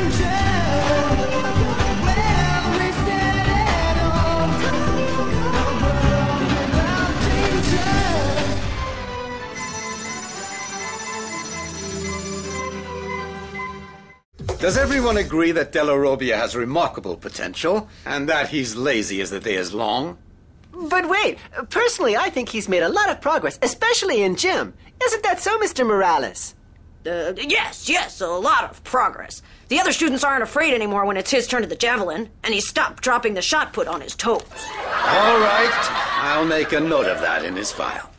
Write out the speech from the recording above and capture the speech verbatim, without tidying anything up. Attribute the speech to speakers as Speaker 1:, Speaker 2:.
Speaker 1: Does everyone agree that Della Robbia has remarkable potential, and that he's lazy as the day is long?
Speaker 2: But wait, personally, I think he's made a lot of progress, especially in gym. Isn't that so, Mister Morales?
Speaker 3: Uh, yes, yes, a lot of progress. The other students aren't afraid anymore when it's his turn to the javelin, and he stopped dropping the shot put on his toes.
Speaker 1: All right, I'll make a note of that in his file.